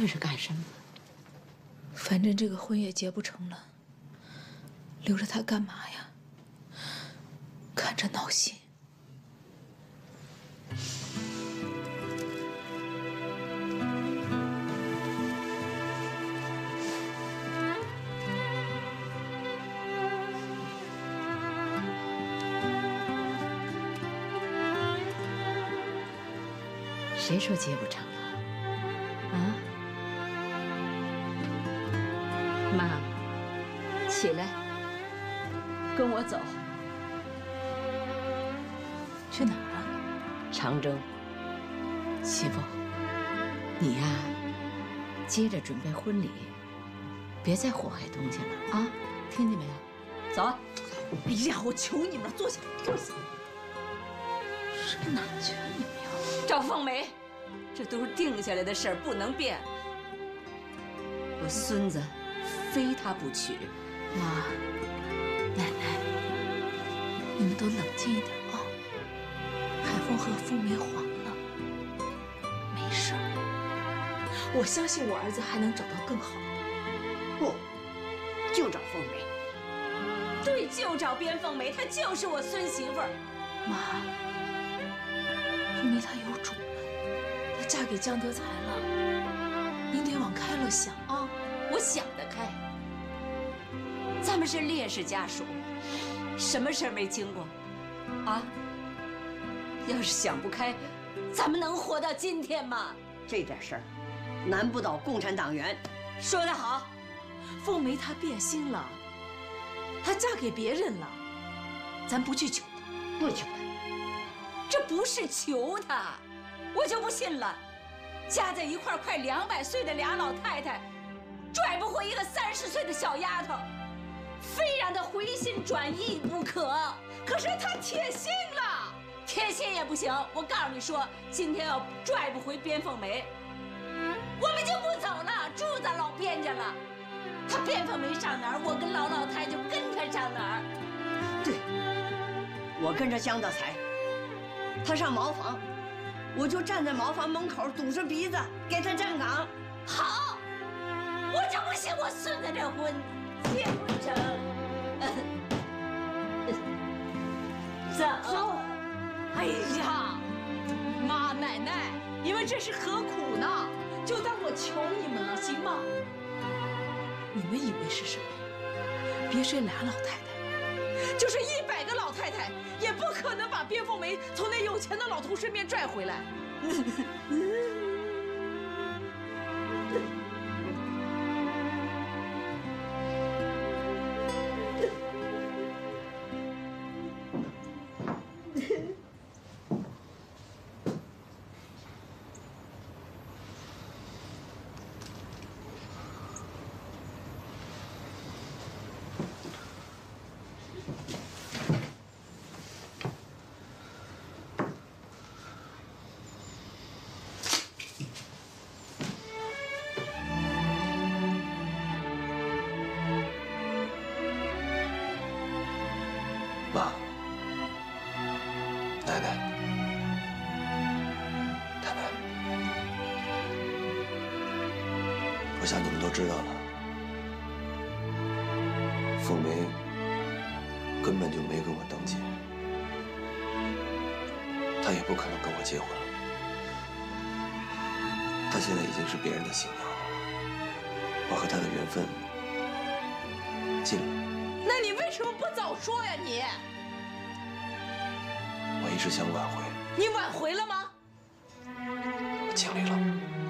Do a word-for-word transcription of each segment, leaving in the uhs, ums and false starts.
会是干什么？ 反正这个婚也结不成了，留着他干嘛呀？看着闹心。 谁说结不成了？啊？妈，起来，跟我走。 去哪儿啊？ 长征。媳妇，你呀，接着准备婚礼，别再祸害东家了啊！听见没有？走。 哎呀，我求你们了，坐下，坐下。上哪儿去啊你们呀？ 赵凤梅，这都是定下来的事儿，不能变。我孙子非他不娶。 妈，奶奶，你们都冷静一点啊。海凤和凤梅黄了，没事儿。我相信我儿子还能找到更好的。 不，就找凤梅。 对，就找边凤梅，她就是我孙媳妇儿。 妈，凤梅她有主了，她嫁给江德才了，您得往开了想啊。 我想得开。咱们是烈士家属，什么事儿没经过啊？要是想不开，咱们能活到今天吗？ 这点事儿，难不倒共产党员。 说得好， 凤梅她变心了，她嫁给别人了，咱不去求她， 不求她。 这不是求她，我就不信了。加在一块儿快两百岁的俩老太太，拽不回一个三十岁的小丫头，非让她回心转意不可。可是她铁心了，铁心也不行。我告诉你说，今天要拽不回边凤梅，我们就不走了，住咱老边家了。她边凤梅上哪儿，我跟老老太就跟她上哪儿。 对，我跟着江德才，他上茅房，我就站在茅房门口堵着鼻子给他站岗。 好，我就不信我孙子这婚结不成。走。 哎呀，妈奶奶，你们这是何苦呢？就当我求你们了，行吗？你们以为是什么呀？别说俩老太太，就是一百个老太太，也不可能把边凤梅从那有钱的老头身边拽回来。 妈，奶奶，太太，我想你们都知道了，凤梅根本就没跟我登记，她也不可能跟我结婚了，她现在已经是别人的新娘了，我和她的缘分尽了。 那你为什么不早说呀你？ 我一直想挽回。 你挽回了吗？ 我尽力了。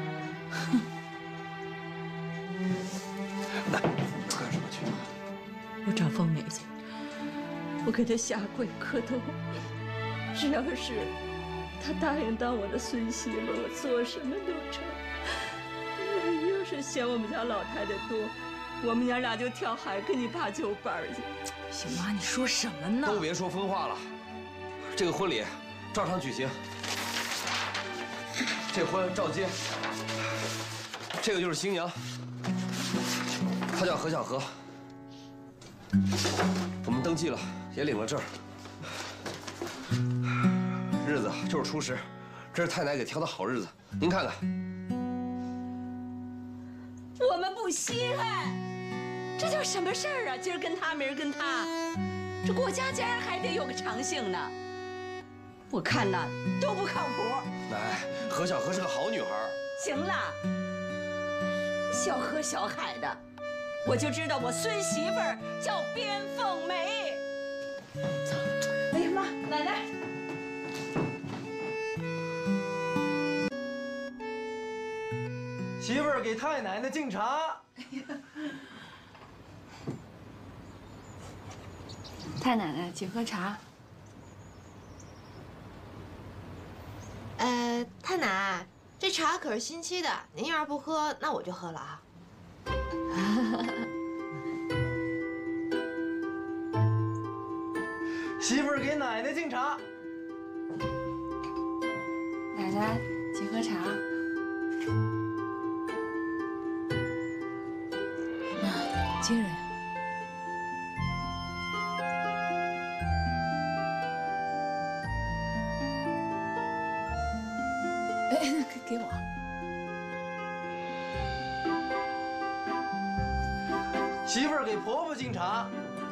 来，干什么去？ 我找凤梅去，我给她下跪磕头，只要是她答应当我的孙媳妇，我做什么都成。要是嫌我们家老太太多，我们娘俩就跳海跟你爸就班去。 行妈，你说什么呢？ 都别说疯话了，这个婚礼照常举行，这婚照结。这个就是新娘，她叫何小荷，我们登记了，也领了证。日子就是初十，这是太奶给挑的好日子，您看看。 我们不稀罕，这叫什么事儿啊？今儿跟他，明儿跟他，这过家家还得有个长性呢。我看呐都不靠谱。 奶，何小荷是个好女孩。 行了，小河小海的，我就知道我孙媳妇儿叫边凤梅。 走，哎呀妈，奶奶。 媳妇儿给太奶奶敬茶。 太奶奶，请喝茶。 呃，太奶，这茶可是新沏的，您要是不喝，那我就喝了啊。 媳妇儿给奶奶敬茶。 奶奶，请喝茶。 接着呀！哎，给给我。 媳妇儿给婆婆敬茶。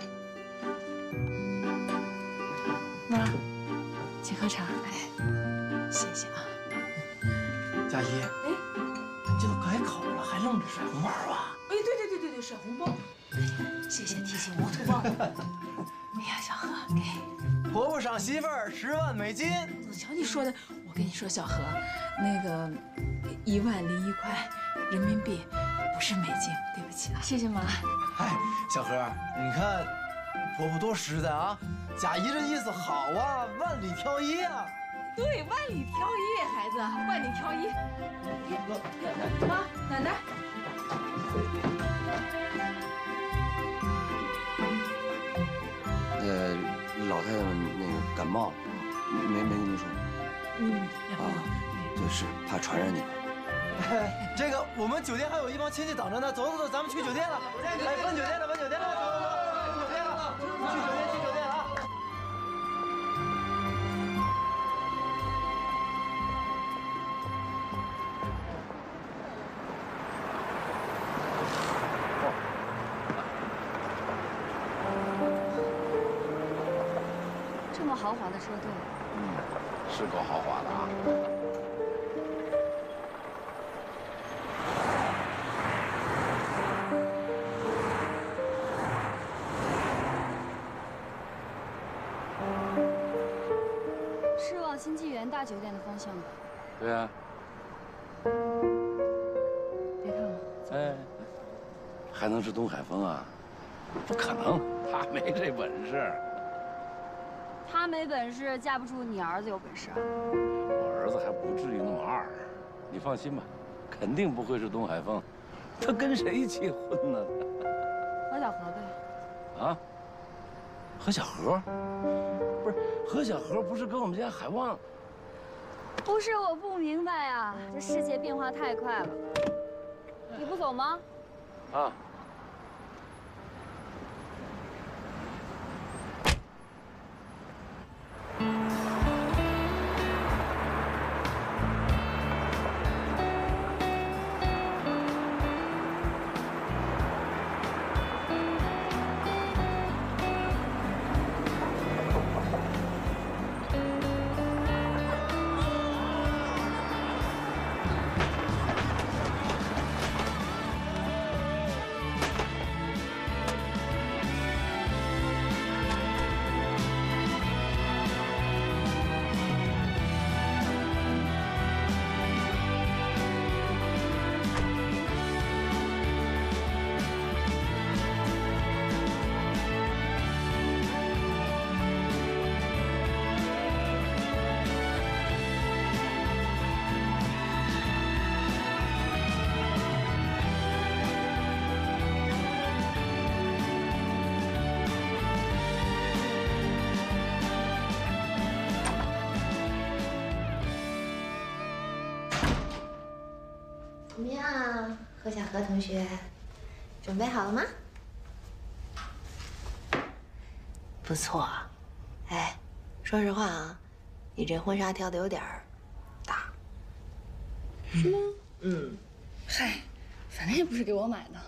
妈，请喝茶。哎，谢谢啊。 佳怡，哎，你这都改口了，还愣着甩红包啊？ 哎，对对对对对，甩红包！哎呀，谢谢提醒，我图忘了。哎呀，小何，给婆婆赏媳妇儿十万美金。 瞧你说的，我跟你说，小何，那个一万零一块人民币，不是美金，对不起啊。谢谢妈。 哎，小何，你看婆婆多实在啊！贾姨这意思好啊，万里挑一啊。 对，万里挑一，孩子，万里挑一。妈，奶奶。 呃，老太太们那个感冒了，没没跟您说。 嗯， 啊，对，是怕传染你们。 哎，这个我们酒店还有一帮亲戚等着呢，走走走，咱们去酒店了。哎，奔酒店了，奔酒店了，走走走，奔酒店了，去酒店，去酒店啊！ 这么豪华的车队， 嗯，是够豪华的啊。 是往新纪元大酒店的方向吧？ 对啊。 别看我。 哎，还能是东海峰啊？不可能，他没这本事。 他没本事，架不住你儿子有本事啊！ 我儿子还不至于那么二，你放心吧，肯定不会是东海峰，他跟谁结婚呢？ 何小荷呗。 啊？何小荷？不是，何小荷不是跟我们家海旺？ 不是我不明白啊，这世界变化太快了。你不走吗？ 啊。 怎么样啊，何小荷同学？准备好了吗？不错。哎，说实话啊，你这婚纱挑的有点儿大。是吗？嗯。 嗨， 反正也不是给我买的。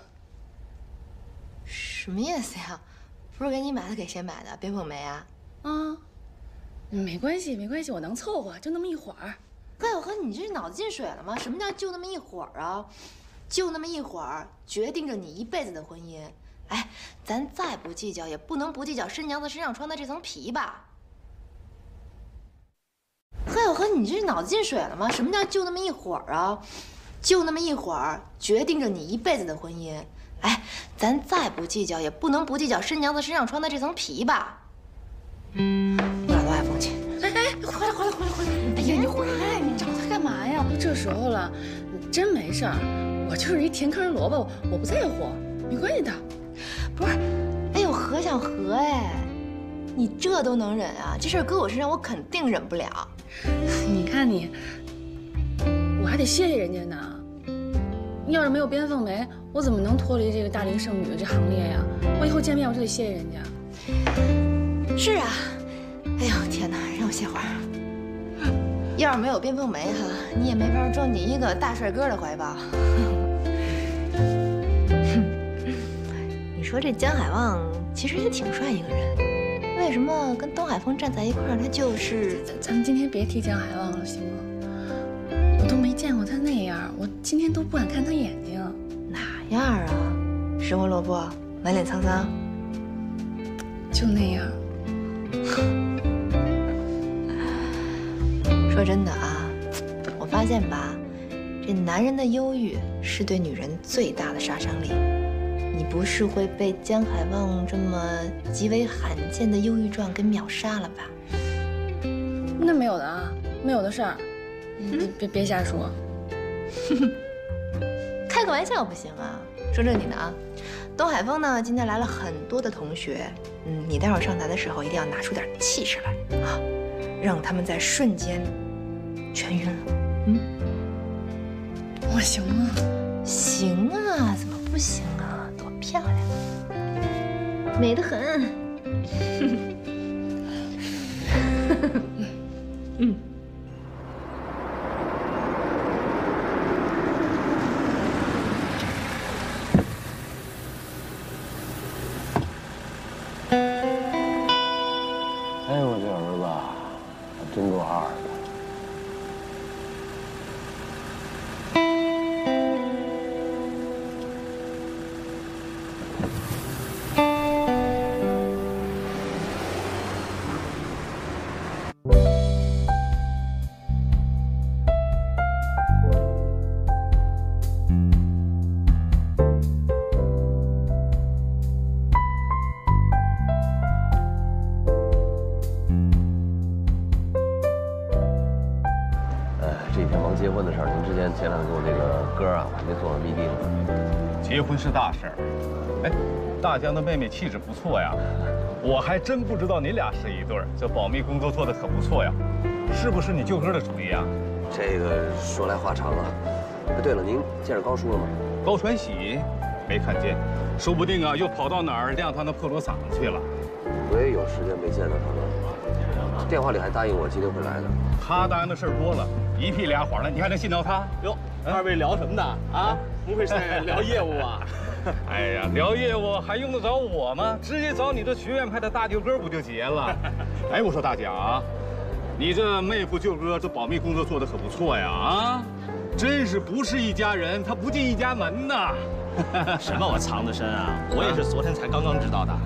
什么意思呀？不是给你买的，给谁买的？边凤梅啊？ 啊，没关系，没关系，我能凑合，就那么一会儿。 高小恒，你这是脑子进水了吗？什么叫就那么一会儿啊？就那么一会儿，决定着你一辈子的婚姻。哎，咱再不计较，也不能不计较申娘子身上穿的这层皮吧？高小恒，你这是脑子进水了吗？什么叫就那么一会儿啊？就那么一会儿，决定着你一辈子的婚姻。哎，咱再不计较，也不能不计较申娘子身上穿的这层皮吧？我俩都爱风去。 哎哎，回来回来回来回来！哎呀，你回来，你找他干嘛呀？都这时候了，真没事儿，我就是一填坑萝卜，我不在乎，没关系的。 不是，哎呦，和想和哎，你这都能忍啊？这事儿搁我身上，我肯定忍不了。 你看你，我还得谢谢人家呢。要是没有边凤梅，我怎么能脱离这个大龄剩女的这行列呀？我以后见面我就得谢谢人家。 是啊，哎呦天哪，让我歇会儿。要是没有边凤梅哈，你也没法装进一个大帅哥的怀抱。你说这江海旺其实也挺帅一个人，为什么跟东海峰站在一块儿，他就是…… 咱咱们今天别提江海旺了，行吗？我都没见过他那样，我今天都不敢看他眼睛。 哪样啊？失魂落魄，满脸沧桑， 就那样。 说真的啊，我发现吧，这男人的忧郁是对女人最大的杀伤力。你不是会被江海旺这么极为罕见的忧郁状给秒杀了吧？ 那没有的啊，没有的事儿。你别别瞎说。 开个玩笑不行啊，说正经的啊。东海峰呢，今天来了很多的同学，嗯，你待会儿上台的时候一定要拿出点气势来啊，让他们在瞬间全晕了。嗯， 我行吗？ 行啊，怎么不行啊？多漂亮，美得很。嗯。 哎呦，我这儿子还真够二的。结婚的事儿，您之前前两天给我那个歌啊，我还没做完密定呢。 结婚是大事儿，哎，大江的妹妹气质不错呀，我还真不知道你俩是一对儿，这保密工作做得可不错呀，是不是你舅哥的主意啊？ 这个说来话长了。哎，对了，您见着高叔了吗？ 高传喜没看见，说不定啊又跑到哪儿晾他那破锣嗓子去了。 我也有时间没见到他了，电话里还答应我今天会来的。 他答应的事儿多了，一屁俩谎的，你还能信到他？ 哟，二位聊什么的啊？不会是聊业务啊？ 哎呀，聊业务还用得着我吗？直接找你这学院派的大舅哥不就结了？哎，我说大江啊，你这妹夫舅哥这保密工作做得可不错呀啊！真是不是一家人，他不进一家门呐。 什么我藏得深啊？我也是昨天才刚刚知道的。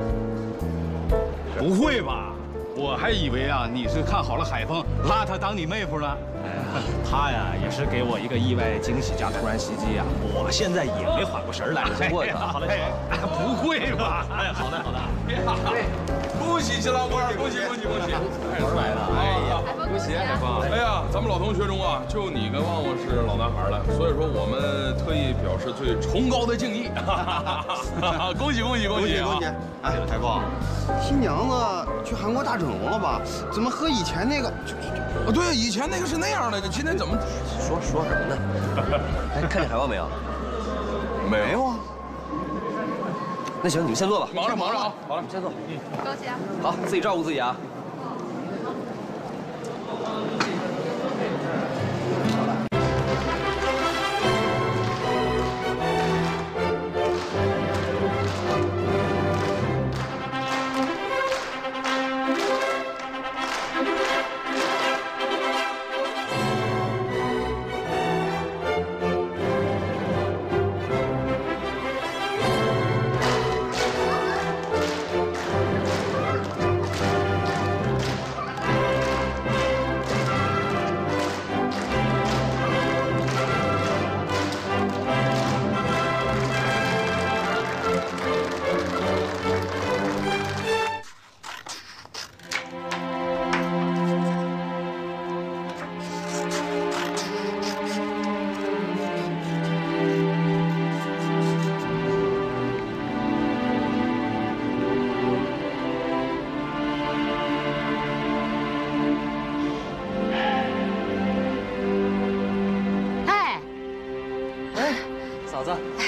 不会吧？我还以为啊，你是看好了海峰，拉他当你妹夫了。 哎呀，他呀也是给我一个意外惊喜加突然袭击啊！我现在也没缓过神来。 过去， 好嘞， 不会吧？ 哎，好的好的。 恭喜新郎官，恭喜恭喜恭喜！ 哪儿来的？哎呀， 恭喜海峰！哎呀，咱们老同学中啊，就你跟旺旺是老男孩了，所以说我们特意表示最崇高的敬意。恭喜恭喜恭喜恭喜！哎，海峰，新娘子去韩国大整容了吧？怎么和以前那个？ 啊，对，以前那个是那样的，今天怎么说说什么呢？哎，看见海旺没有？ 没有啊。 那行，你们先坐吧。 忙着忙着啊， 好了，先坐。 嗯，高兴啊。 好，自己照顾自己啊。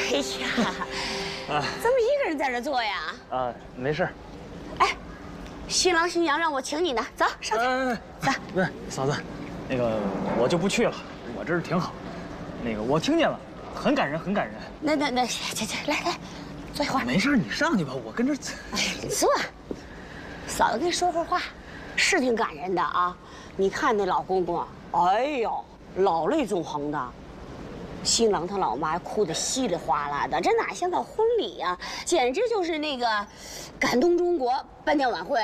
哎呀，啊，怎么一个人在这坐呀？ 啊，没事。 哎，新郎新娘让我请你呢，走上去。 哎，走。不是嫂子，那个我就不去了，我这儿挺好。那个我听见了，很感人，很感人。 那那那，去去，来来，坐一会儿。 没事，你上去吧，我跟这。 哎，你坐。嫂子跟你说会儿话，是挺感人的啊。你看那老公公，哎呦，老泪纵横的。新郎他老妈哭得稀里哗啦的，这哪像个婚礼呀、啊？简直就是那个感动中国颁奖晚会。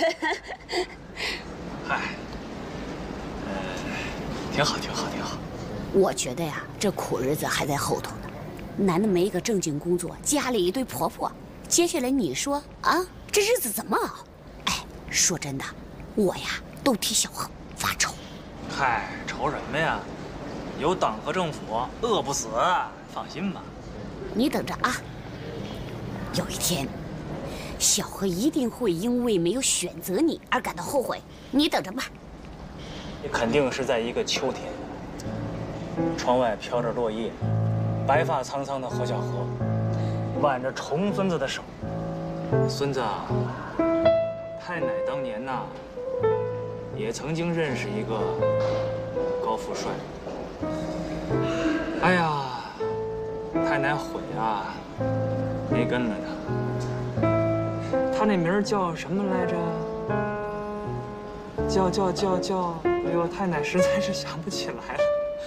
嗨，呃，挺好，挺好，挺好。 我觉得呀，这苦日子还在后头呢。男的没一个正经工作，家里一堆婆婆，接下来你说啊，这日子怎么熬？哎，说真的，我呀都替小何发愁。 嗨，愁什么呀？有党和政府，饿不死，放心吧。 你等着啊，有一天，小何一定会因为没有选择你而感到后悔。你等着吧。 也肯定是在一个秋天，窗外飘着落叶，白发苍苍的何小荷挽着重孙子的手。孙子啊，太奶当年呐，也曾经认识一个高富帅。哎呀，太奶悔啊，没跟了他。他那名叫什么来着？叫叫叫叫，哎呦，太奶实在是想不起来了。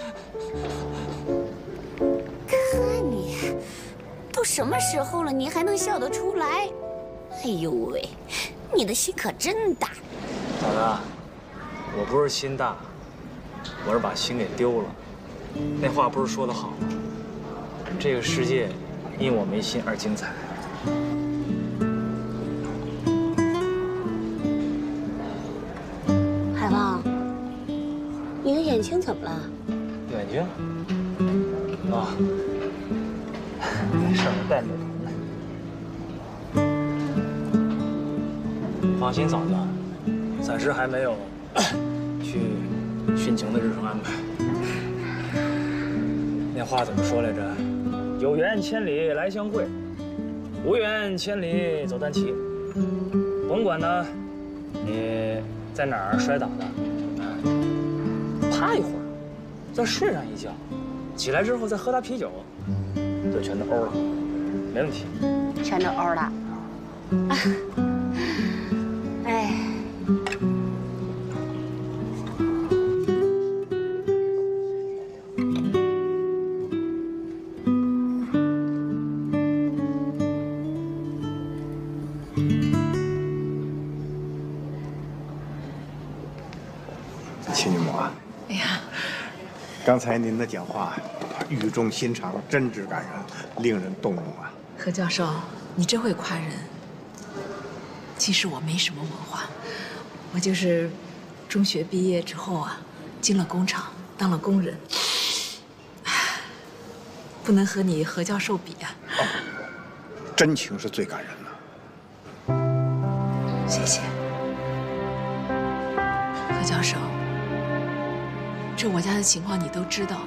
看你，都什么时候了，你还能笑得出来？哎呦喂，你的心可真大。 嫂子，我不是心大，我是把心给丢了。那话不是说得好吗？这个世界因我没心而精彩。 海旺，你的眼睛怎么了？ 眼睛？啊，没事，我戴美瞳呢。放心，嫂子，暂时还没有去殉情的日程安排。那话怎么说来着？有缘千里来相会，无缘千里走单骑。甭管呢，你在哪儿摔倒的，趴一会儿，再睡上一觉，起来之后再喝点啤酒，就全都欧了，没问题。 全都欧了。哎。 亲家母啊， 哎呀， 刚才您的讲话语重心长，真挚感人，令人动容啊。 何教授，你真会夸人。其实我没什么文化，我就是中学毕业之后啊，进了工厂当了工人，不能和你何教授比啊。 哦，真情是最感人的。 谢谢，何教授。这我家的情况你都知道。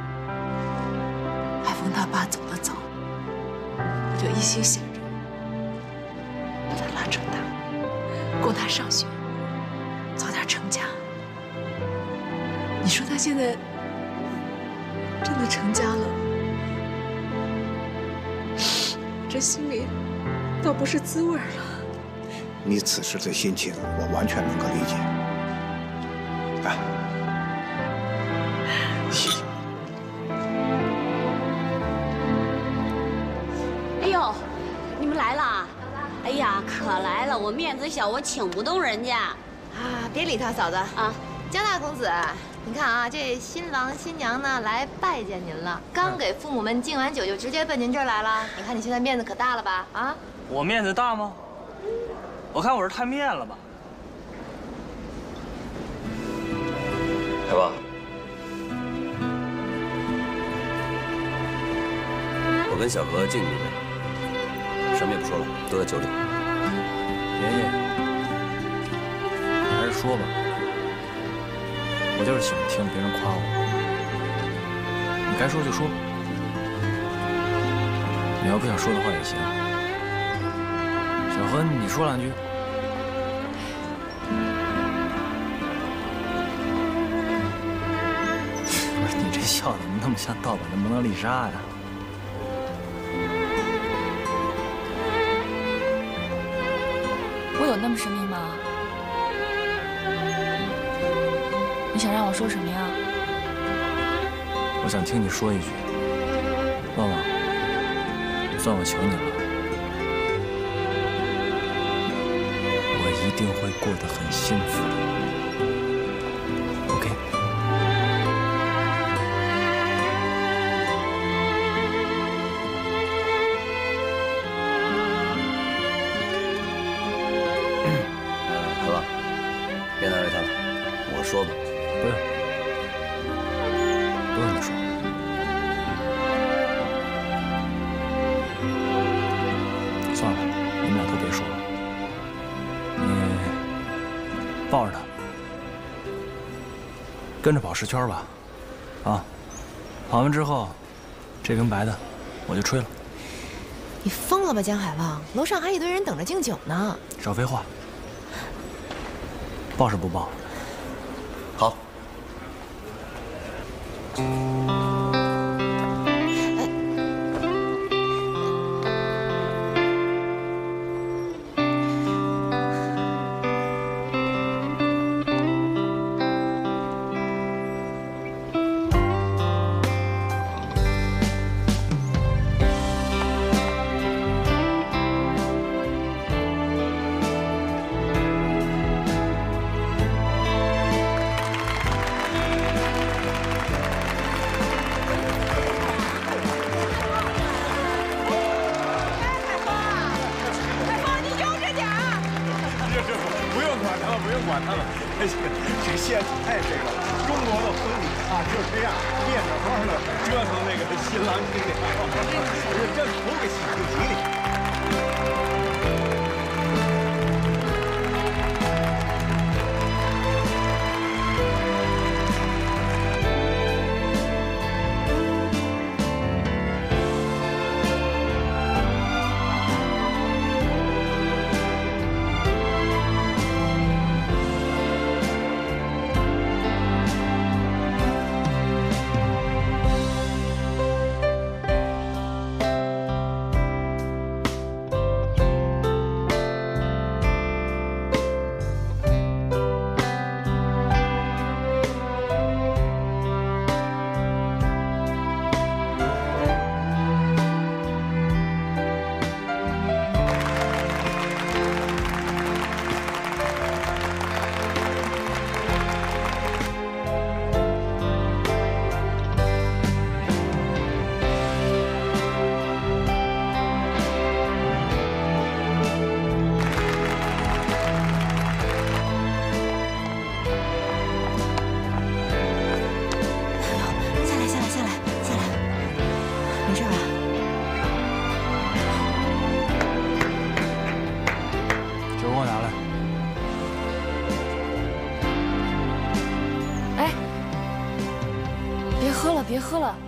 海峰他爸走得早，我就一心想着把他拉扯大，供他上学，早点成家。你说他现在真的成家了，这心里倒不是滋味了。 你此时的心情，我完全能够理解。哎。谢谢。 哎呦，你们来了！哎呀，可来了！我面子小，我请不动人家。 啊，别理他，嫂子啊。江大公子，你看啊，这新郎新娘呢来拜见您了，刚给父母们敬完酒，就直接奔您这儿来了。你看你现在面子可大了吧？啊？ 我面子大吗？我看我是太面了吧。 海旺。我跟小何敬你一杯，什么也不说了，都在酒里。 爷爷，你还是说吧，我就是喜欢听别人夸我。你该说就说。 你要不想说的话也行。小何，你说两句。不是你这笑怎么那么像盗版的蒙娜丽莎呀？ 我有那么神秘吗？你想让我说什么呀？ 我想听你说一句，旺旺，算我求你了，我一定会过得很幸福的。OK。 海旺，别难为他了，我说吧。 不用，不用你说。算了，你们俩都别说了。你抱着他，跟着跑十圈吧。啊，跑完之后，这瓶白的我就吹了。 你疯了吧，江海旺？楼上还一堆人等着敬酒呢。 少废话。报是不报？ 好。 这现在这个中国的婚礼啊，就这样变着法的折腾那个新郎新娘，这图个喜不吉利。 别喝了，别喝了。